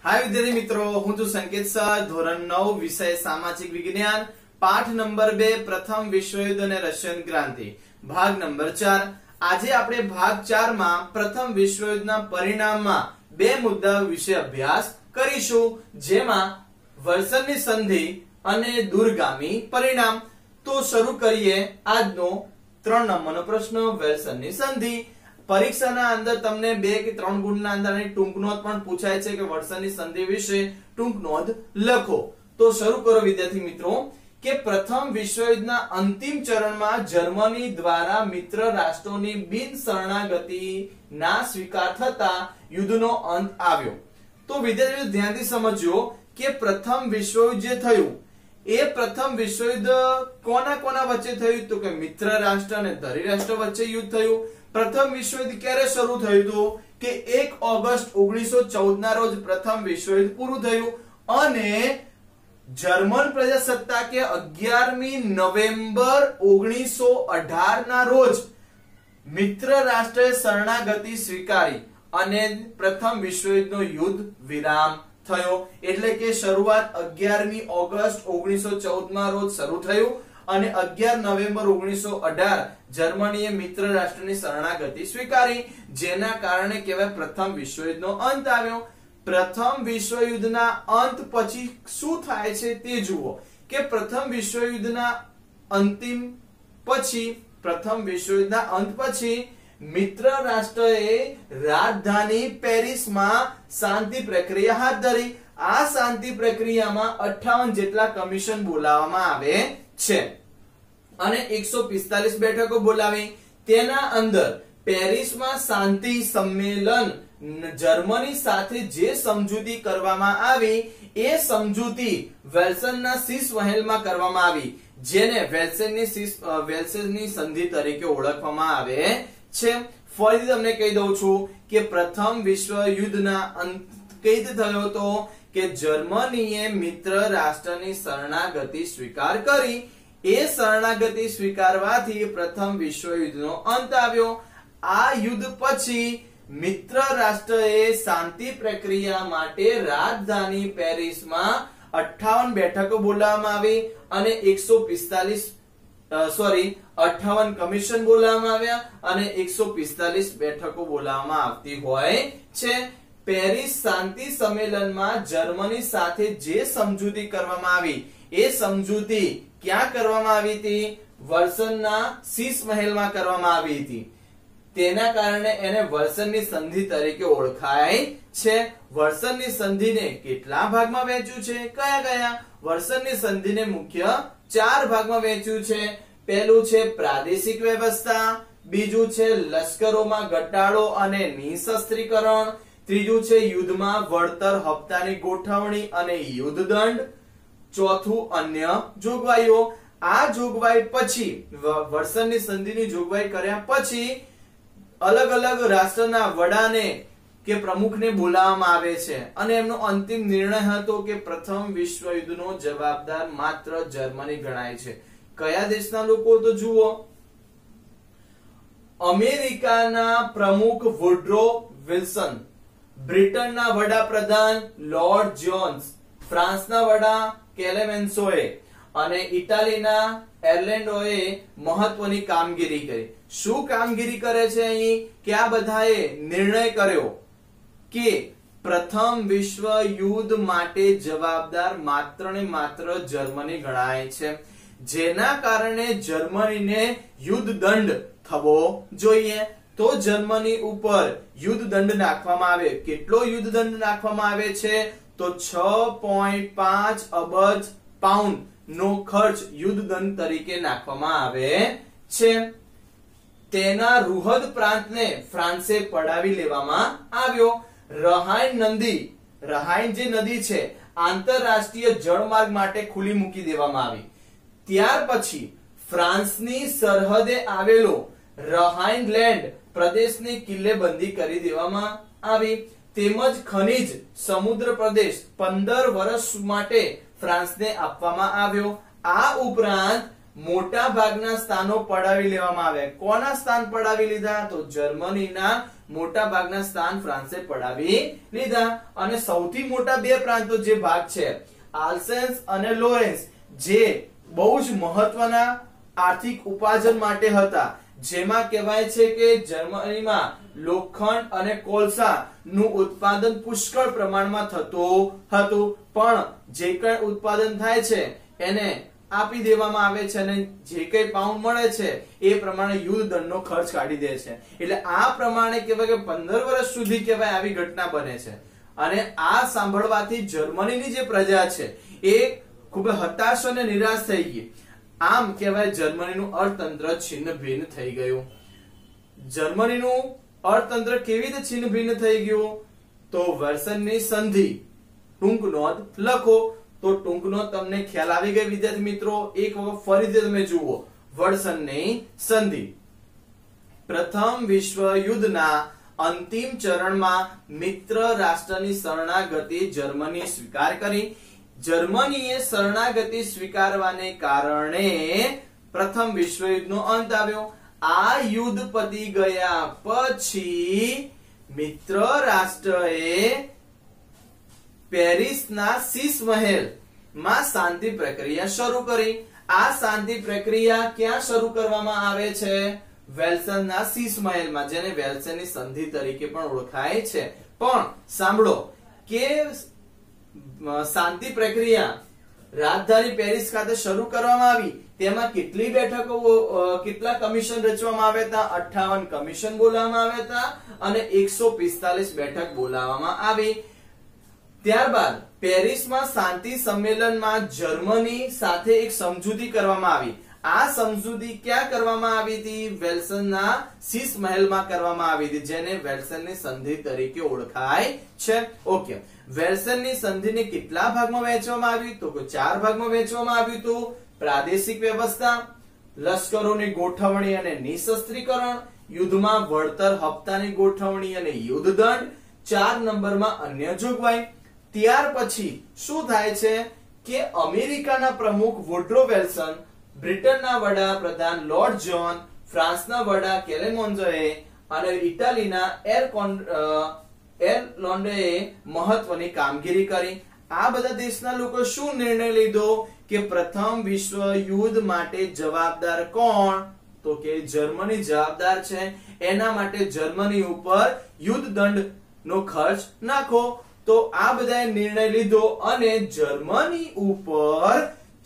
हाय विद्यार्थी मित्रों, હું છું સંકેત સર, ધોરણ 9 વિષય સામાજિક વિજ્ઞાન, પાઠ નંબર 2 પ્રથમ વિશ્વયુદ્ધ અને રશિયન ક્રાંતિ, ભાગ નંબર 4। આજે આપણે ભાગ 4 માં પ્રથમ વિશ્વયુદ્ધના પરિણામમાં બે મુદ્દાઓ વિશે અભ્યાસ કરીશું, જેમાં વર્સનની સંધિ અને દૂરગામી પરિણામ। તો શરૂ કરીએ આજનો 3 નંબરનો પ્રશ્ન, વેલ્સનની સંધિ। પરીક્ષાના અંદર તમને 2 કે 3 ગુણના અંદર ટૂંક નોંધ પણ પૂછાય છે કે વર્સનની સંધિ વિશે ટૂંક નોંધ લખો। તો શરૂ કરો વિદ્યાર્થી મિત્રો કે પ્રથમ વિશ્વયુદ્ધના અંતિમ ચરણમાં જર્મની દ્વારા મિત્ર રાષ્ટ્રોની બિન શરણાગતિના સ્વીકાર થતા યુદ્ધનો અંત આવ્યો। તો વિદ્યાર્થીઓ ધ્યાનથી સમજો કે પ્રથમ વિશ્વયુદ્ધ જે થયું એ પ્રથમ વિશ્વયુદ્ધ કોના વચ્ચે થયું? તો કે મિત્ર રાષ્ટ્ર અને ધરી રાષ્ટ્ર વચ્ચે યુદ્ધ થયું। પ્રથમ વિશ્વયુદ્ધ ક્યારે શરૂ થયું હતું? કે 1 ઓગસ્ટ 1914 ના રોજ પ્રથમ વિશ્વયુદ્ધ પૂરું થયું અને જર્મન પ્રજાસત્તાકે 11મી નવેમ્બર 1918 ના રોજ મિત્ર રાષ્ટ્રએ શરણાગતિ સ્વીકારી અને પ્રથમ વિશ્વયુદ્ધનો યુદ્ધ વિરામ થયો। એટલે કે શરૂઆત 11મી ઓગસ્ટ 1914 ના રોજ શરૂ થયું અને 11 નવેમ્બર 1918 જર્મનીએ મિત્ર રાષ્ટ્રની શરણાગતિ સ્વીકારી, જેના કારણે કહેવાય પ્રથમ વિશ્વયુદ્ધનો અંત આવ્યો। પ્રથમ વિશ્વયુદ્ધના અંત પછી શું થાય છે તે જુઓ કે પ્રથમ વિશ્વયુદ્ધના અંત પછી મિત્ર રાષ્ટ્રએ રાજધાની પેરિસમાં શાંતિ પ્રક્રિયા હાથ ધરી। આ શાંતિ પ્રક્રિયામાં 58 જેટલા કમિશન બોલાવવામાં આવે છે અને 145 બેઠકો બોલાવી। તેના અંદર પેરિસમાં શાંતિ સંમેલન જર્મની સાથે જે સમજૂતી કરવામાં આવી એ સમજૂતી વેલ્સનના શીશ મહેલમાં કરવામાં આવી, જેને વેલ્સનની સંધિ તરીકે ઓળખવામાં આવે છે। ફરીથી તમને કહી દઉં છું કે પ્રથમ વિશ્વયુદ્ધના અંત કઈ રીતે થયો હતો કે જર્મનીએ મિત્ર રાષ્ટ્રની શરણાગતિ સ્વીકાર કરી। એ શરણાગતિ સ્વીકારવાથી પ્રથમ વિશ્વયુદ્ધનો અંત આવ્યો। આ યુદ્ધ પછી મિત્ર રાષ્ટ્રએ શાંતિ પ્રક્રિયા માટે રાજધાની પેરિસમાં 58 બેઠકો બોલાવવામાં આવી અને 58 કમિશન બોલાવવામાં આવ્યા અને 145 બેઠકો બોલાવવામાં આવતી હોય છે। પેરિસ શાંતિ સંમેલનમાં જર્મની સાથે જે સમજૂતી કરવામાં આવી એ સમજૂતી ક્યાં કરવામાં આવી હતી? વર્સનના શીશ મહેલમાં કરવામાં આવી હતી। તેના કારણે એને વર્સનની સંધિ તરીકે ઓળખાય છે। વર્સનની સંધિને કેટલા ભાગમાં વહેંચ્યું છે? કયા? વર્સનની સંધિને મુખ્ય 4 ભાગમાં વહેંચ્યું છે। પહેલું છે પ્રાદેશિક વ્યવસ્થા, બીજું છે લશ્કરોમાં ઘટાડો અને નિશસ્ત્રીકરણ, ત્રીજું છે યુદ્ધમાં વળતર હપ્તાની ગોઠવણી અને યુદ્ધ દંડ, ચોથું અન્ય જોગવાઈઓ। આ જોગવાઈ પછી વર્સનની સંધિની જોગવાઈ કર્યા પછી અલગ અલગ રાષ્ટ્રના વડાને કે પ્રમુખને બોલાવવામાં આવે છે અને એમનો અંતિમ નિર્ણય હતો કે પ્રથમ વિશ્વયુદ્ધનો જવાબદાર માત્ર જર્મની ગણાય છે। કયા દેશના લોકો? તો જુઓ, અમેરિકાના પ્રમુખ વુડરો વિલ્સન, બ્રિટનના વડાપ્રધાન લોર્ડ જોન્સ, ફ્રાન્સના વડા કેલેમેન્સોએ અને ઇટાલીના એર્લેન્ડોએ મહત્વની કામગીરી કરી। શું કામગીરી કરે છે અહીં? કે આ બધાએ નિર્ણય કર્યો કે પ્રથમ વિશ્વ યુદ્ધ માટે જવાબદાર માત્ર ને માત્ર જર્મની ગણાય છે, જેના કારણે જર્મનીને યુદ્ધ દંડ થવો જોઈએ। તો જર્મની ઉપર યુદ્ધ દંડ નાખવામાં આવે। કેટલો યુદ્ધ દંડ નાખવામાં આવે છે? તો 6.5 અબજ પાઉન્ડ નો ખર્ચ યુદ્ધ દંડ તરીકે નાખવામાં આવે છે। તેના રૂહદ પ્રાંતને ફ્રાન્સે પડાવી લેવામાં આવ્યો। રહાઇન જે નદી છે આંતરરાષ્ટ્રીય જળમાર્ગ માટે ખુલ્લી મૂકી દેવામાં આવી। ત્યાર પછી ફ્રાન્સની સરહદે આવેલો રહાઇનલેન્ડ પ્રદેશની કિલ્લેબંધી કરી દેવામાં આવી, તેમજ ખનીજ સમુદ્ર પ્રદેશ 15 વર્ષ માટે ફ્રાન્સને આપવામાં આવ્યો। આ ઉપરાંત મોટા ભાગના સ્થાનો પડાવી લેવામાં આવ્યા. કોના સ્થાન પડાવી લીધા? તો જર્મનીના મોટા ભાગના સ્થાન ફ્રાન્સે પડાવી લીધા. અને સૌથી મોટા બે પ્રાંતો જે ભાગ છે આલ્સેન્સ અને લોરેન્સ, જે બહુ જ મહત્વના આર્થિક ઉપાર્જન માટે હતા, જેમાં કહેવાય છે કે જર્મનીમાં લોખંડ અને કોલસા નું ઉત્પાદન પુષ્કળ પ્રમાણમાં થતું હતું, પણ જે કંઈ ઉત્પાદન થાય છે એને આપી દેવામાં આવે છે અને જે કંઈ પાઉન્ડ મળે છે એ પ્રમાણે યુદ્ધ દંડનો ખર્ચ કાઢી દે છે. એટલે આ પ્રમાણે કહેવાય કે 15 વર્ષ સુધી કહેવાય આવી ઘટના બને છે. અને આ સાંભળવાથી જર્મનીની જે પ્રજા છે એ ખૂબ હતાશ અને નિરાશ થઈ ગઈ. આમ કહેવાય જર્મનીનું અર્થતંત્ર છિન્ન ભિન્ન થઈ ગયું. જર્મનીનું અર્થતંત્ર કેવી રીતે છિન્ન ભિન્ન થઈ ગયું? તો વર્સનની સંધિ ટૂંક નોંધ લખો. તો ટૂંક નોંધ તમને ખ્યાલ આવી ગઈ વિદ્યાર્થી મિત્રો? એક વખત ફરીથી તમે જુઓ. વર્સનની સંધિ પ્રથમ વિશ્વ યુદ્ધના અંતિમ ચરણમાં મિત્ર રાષ્ટ્રની શરણાગતિ જર્મની સ્વીકાર કરી. જર્મનીએ શરણાગતિ સ્વીકારવાને કારણે પ્રથમ વિશ્વયુદ્ધનો અંત આવ્યો. આ યુદ્ધ પતી ગયા પછી મિત્ર રાષ્ટ્રએ પેરિસના શીશ મહેલમાં શાંતિ પ્રક્રિયા શરૂ કરી. આ શાંતિ પ્રક્રિયા ક્યાં શરૂ કરવામાં આવે છે? વેલ્સનના શીશ મહેલમાં, જેને વેલ્સનની સંધિ તરીકે પણ ઓળખાય છે. પણ સાંભળો કે શાંતિ પ્રક્રિયા રાજધાની પેરિસ ખાતે શરૂ કરવામાં આવી. તેમાં કેટલી બેઠકો, કેટલા કમિશન રચવામાં આવ્યા હતા? 58 કમિશન બોલાવવામાં આવ્યા હતા અને 145 બેઠક બોલાવવામાં આવી. ત્યારબાદ પેરિસમાં શાંતિ સંમેલનમાં જર્મની સાથે એક સમજૂતી કરવામાં આવી. આ સમજૂતી ક્યાં કરવામાં આવી હતી? વેલ્સનના શીશ મહેલમાં કરવામાં આવી હતી, જેને વેલ્સનની સંધિ તરીકે ઓળખાય છે. ઓકે, વેલ્સનની સંધિને કેટલા ભાગમાં વહેંચવામાં આવી? તો 4 ભાગમાં વહેંચવામાં આવ્યું હતું. પ્રાદેશિક વ્યવસ્થા, લશ્કરોની ગોઠવણી અને નિશસ્ત્રીકરણ, યુદ્ધમાં વળતર હપ્તાની ગોઠવણી અને યુદ્ધ દંડ, 4 નંબરમાં અન્ય જોગવાઈ. ત્યાર પછી શું થાય છે કે અમેરિકાના પ્રમુખ વુડરો વિલ્સન, બ્રિટનના વડાપ્રધાન લોર્ડ જ્હોન, ફ્રાન્સના વડા કેલેમોન્ઝોએ અને ઇટાલીના એરલોન્ડેએ મહત્વની કામગીરી કરી. આ બધા દેશના લોકો શું નિર્ણય લીધો કે પ્રથમ વિશ્વ યુદ્ધ માટે જવાબદાર કોણ? તો કે જર્મની જવાબદાર છે. એના માટે જર્મની ઉપર યુદ્ધ દંડનો ખર્ચ નાખો. તો આ બધાએ નિર્ણય લીધો અને જર્મની ઉપર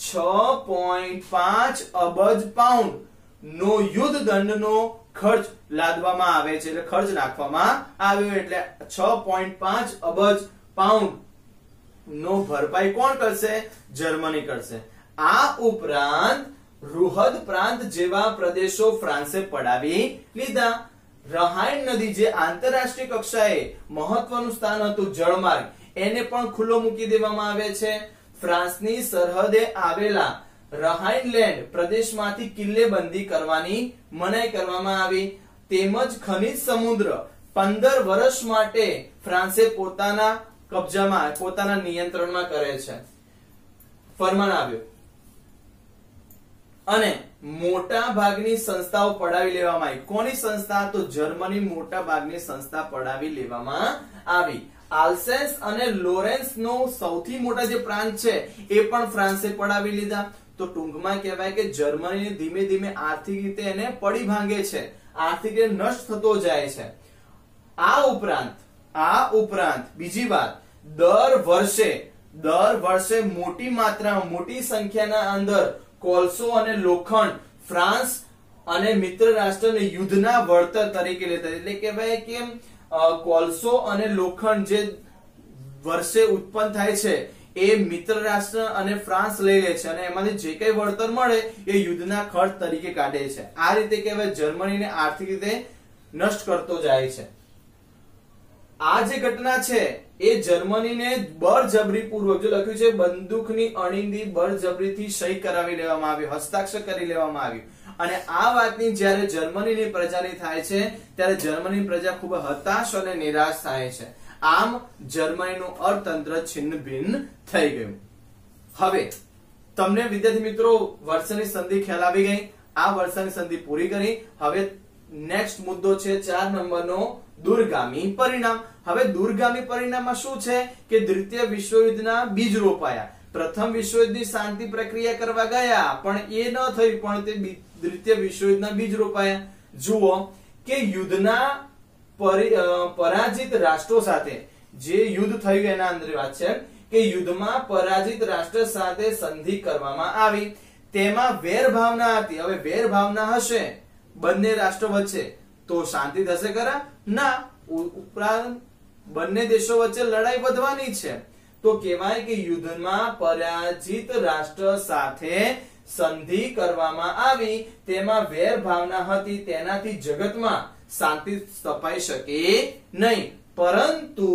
6.5 અબજ પાઉન્ડ નો યુદ્ધ દંડનો ખર્ચ લાદવામાં આવે છે, એટલે ખર્ચ નાખવામાં આવ્યો. એટલે 6.5 અબજ પાઉન્ડ નો ભરપાઈ કોણ કરશે? જર્મની કરશે. આ ઉપરાંત રૂહદ પ્રાંત જેવા પ્રદેશો ફ્રાન્સે પડાવી લીધા. રહાઇન નદી, જે આંતરરાષ્ટ્રીય કક્ષાએ મહત્વનું સ્થાન હતું, જળમાર્ગ, એને પણ ખુલ્લો મૂકી દેવામાં આવે છે. ફ્રાન્સની સરહદે આવેલા રહાઇનલેન્ડ પ્રદેશમાંથી કિલ્લેબંધી કરવાની મનાઈ કરવામાં આવી. તેમજ ખનિજ સમુદ્ર 15 વર્ષ માટે ફ્રાન્સે પોતાના કબજામાં, પોતાના નિયંત્રણમાં કરે છે. ફરમાન આવ્યો અને મોટા ભાગની સંસ્થાઓ પડાવી લેવામાં આવી. કોની સંસ્થા? તો જર્મની મોટા ભાગની સંસ્થા પડાવી લેવામાં આવી. આલ્સેન્સ અને લોરેન્સ નો સૌથી મોટા જે પ્રાંત છે એ પણ ફ્રાન્સે પડાવી લીધા. તો ટૂંકમાં કહેવાય કે જર્મની ધીમે ધીમે આર્થિક રીતે એને પડી ભાંગે છે, આર્થિક રીતે નષ્ટ થતો જાય છે. આ ઉપરાંત બીજી વાત, દર વર્ષે મોટી માત્રામાં, મોટી સંખ્યાના અંદર કોલસો અને લોખંડ ફ્રાન્સ અને મિત્ર રાષ્ટ્રને યુદ્ધના વળતર તરીકે લેતા. એટલે કહેવાય કે કોલસો અને લોખંડ જે વર્ષે ઉત્પન્ન થાય છે એ મિત્ર રાષ્ટ્ર અને ફ્રાન્સ લઈ લે છે અને એમાંથી જે કઈ વળતર મળે એ યુદ્ધના ખર્ચ તરીકે કાઢે છે. આ રીતે કહેવાય જર્મનીને આર્થિક રીતે નષ્ટ કરતો જાય છે. આ જે ઘટના છે એ જર્મનીને બળજબરીપૂર્વક, જો લખ્યું છે બંદૂકની અણીંદી બળજબરીથી સહી કરાવી લેવામાં આવી, હસ્તાક્ષર કરી લેવામાં આવ્યું. અને આ વાતની જ્યારે જર્મનીની પ્રજાની થાય છે ત્યારે જર્મનીની પ્રજા ખૂબ હતાશ અને નિરાશ થાય છે. આમ જર્મનીનું અર્થતંત્ર છિન્ન ભિન્ન થઈ ગયું. હવે તમને વિદ્યાર્થી મિત્રો વર્ષની સંધિ ખ્યાલ આવી ગઈ. આ વર્ષની સંધિ પૂરી કરી. હવે નેક્સ્ટ મુદ્દો છે 4 નંબરનો દૂરગામી પરિણામ. હવે દૂરગામી પરિણામમાં શું છે કે દ્વિતીય વિશ્વયુદ્ધના બીજ રોપાયા. પ્રથમ વિશ્વયુદ્ધની શાંતિ પ્રક્રિયા કરવા ગયા પણ એ ન થઈ, પણ તે દ્વિતીય વિશ્વયુદ્ધના બીજ રોપાયા. જુઓ કે યુદ્ધના પરાજિત રાષ્ટ્રો સાથે જે યુદ્ધ થયું એના અંદર વાત છે કે યુદ્ધમાં પરાજિત રાષ્ટ્ર સાથે સંધિ કરવામાં આવી. તેમાં વેર ભાવના હતી. હવે વેર ભાવના હશે બંને રાષ્ટ્રો વચ્ચે તો શાંતિ થશે ખરા? ના. ઉપરાંત બંને દેશો વચ્ચે લડાઈ વધવાની છે. તો કહેવાય કે યુદ્ધમાં પરાજિત રાષ્ટ્ર સાથે સંધિ કરવામાં આવી. તેમાં વેર ભાવના હતી. તેનાથી જગતમાં શાંતિ સ્થપાઈ શકે નહીં. પરંતુ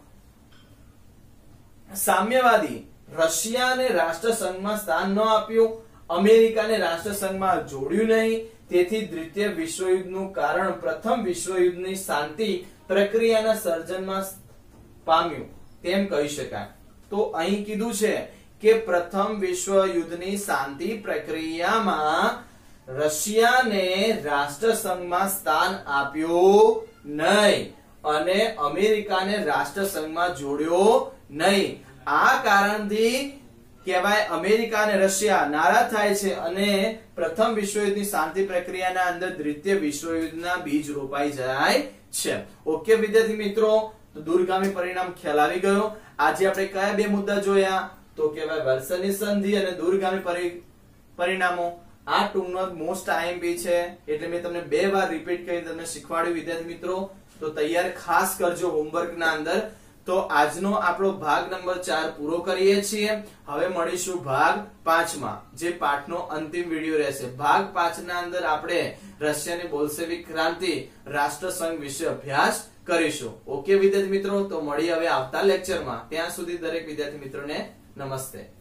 સામ્યવાદી રશિયાને રાષ્ટ્રસંઘમાં સ્થાન ન આપ્યું, અમેરિકાને રાષ્ટ્રસંઘમાં જોડ્યું નહીં. તેથી દ્વિતીય વિશ્વયુદ્ધનું કારણ પ્રથમ વિશ્વયુદ્ધની શાંતિ પ્રક્રિયાના સર્જનમાં પામ્યું તેમ કહી શકાય. તો અહીં કીધું છે કે પ્રથમ વિશ્વયુદ્ધની શાંતિ પ્રક્રિયામાં રશિયાને રાષ્ટ્રસંઘમાં સ્થાન આપ્યું નહીં અને અમેરિકાને રાષ્ટ્રસંઘમાં જોડ્યો નહીં. આ કારણથી કહેવાય અમેરિકા અને રશિયા નારાજ થાય છે અને પ્રથમ વિશ્વયુદ્ધની શાંતિ પ્રક્રિયાના અંદર દ્વિતીય વિશ્વયુદ્ધના બીજ રોપાઈ જાય છે. ઓકે વિદ્યાર્થી મિત્રો, તો દૂરગામી પરિણામ ખ્યાલ આવી ગયો. આજે આપણે કયા બે મુદ્દા જોયા? તો કહેવાય વર્ષની સંધિ અને દૂરગામી પરિણામો. આ ટૂંકનો મોસ્ટ આઈએમપી છે એટલે મેં તમને 2 વાર રિપીટ કરીને તમને શીખવાડ્યું વિદ્યાર્થી મિત્રો. તો તૈયાર ખાસ કરજો હોમવર્કના અંદર. તો આજનો આપણો ભાગ નંબર 4 પૂરો કરીએ છીએ. હવે મળીશું ભાગ 5 માં, જે પાઠનો અંતિમ વિડિયો રહેશે. ભાગ 5 ના અંદર આપણે રશિયાની બોલ્શેવિક ક્રાંતિ, રાષ્ટ્રસંઘ વિશે અભ્યાસ કરીશું. ઓકે વિદ્યાર્થી મિત્રો, તો મળી હવે આવતા લેક્ચરમાં. ત્યાં સુધી દરેક વિદ્યાર્થી મિત્રોને નમસ્તે.